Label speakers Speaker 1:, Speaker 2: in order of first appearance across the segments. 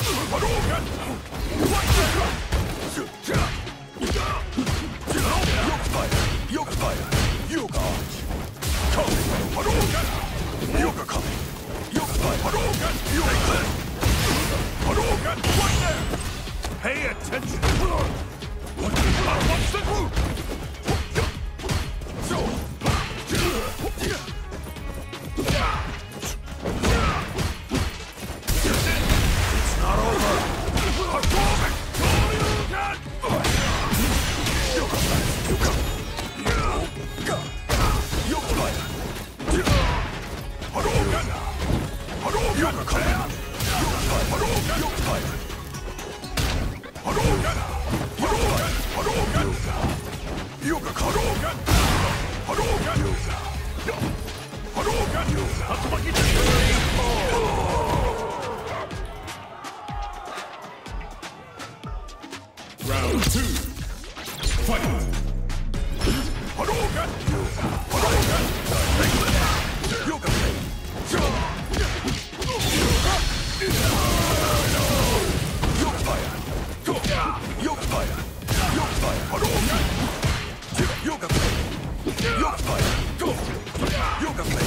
Speaker 1: Pay attention! What's the group? It's not over! Round 2. Fight! Hadouken! Hadouken! Yogaflame! Yogafire! Yogafire! Yogafire! Hadouken! Yogaflame! Yogafire! Yogaflame!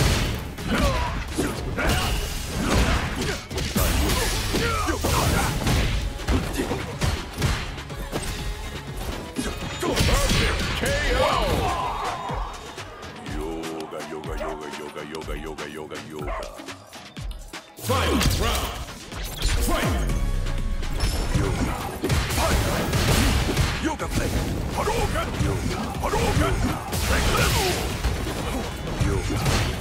Speaker 1: Yoga. Fight! Round! Fight! Yoga! Fight! Yogaflame! Hadouken! Hadouken! Yoga!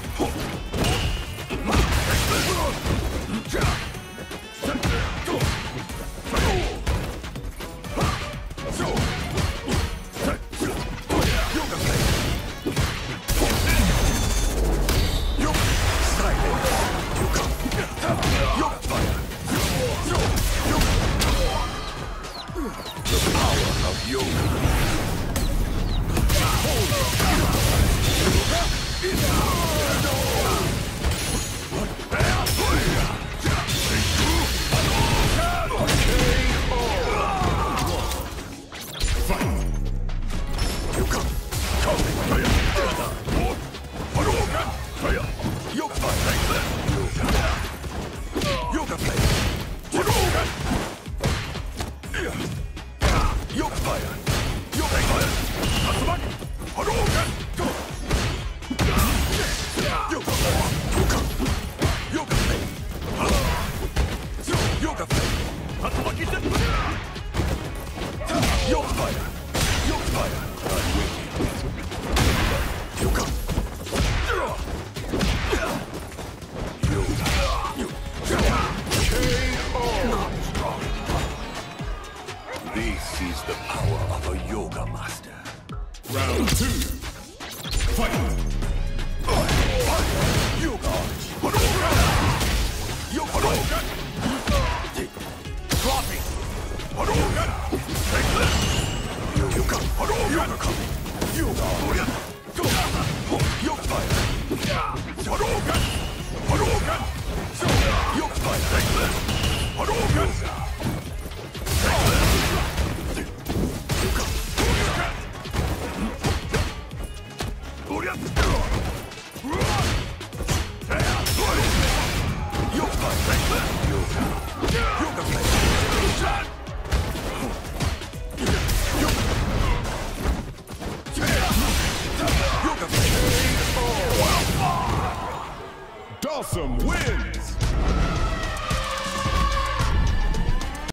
Speaker 1: This is the power of a yoga master. Round 2. Fight! Yoga! Yoga! Dropping! Hadouken! Take this! Yoga! Hadouken! Yoga! Yoga fire! Hadouken! Hadouken! Yoga fire! Take this! Hadouken! Take this! Dhalsim wins!